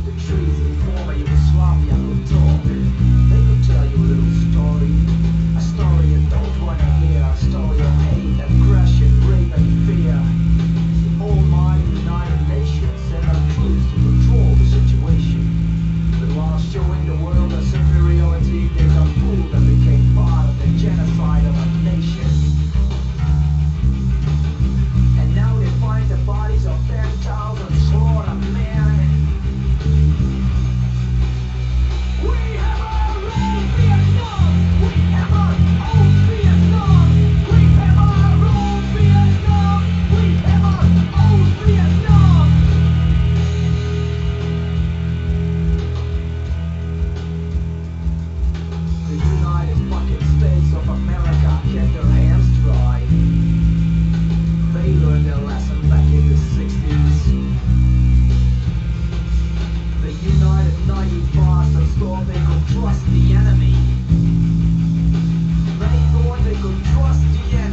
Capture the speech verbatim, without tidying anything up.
the trees in former Yugoslavia could talk. They could tell you a little story, a story you don't want to hear, a story of hate, aggression, rape and fear. Almighty United Nations sent our troops to control the situation. But while showing the world their superiority, they got fooled and became part of the genocide of a nation. And now they find the bodies of ten thousand slaughtered men. We have our own Vietnam! We have our own Vietnam! We have our own Vietnam! We have our own Vietnam! The United fucking States of America kept their hands dry. They learned their lesson back in the sixties. The United naive bastards thought they could trust the enemy. They thought they could trust the enemy.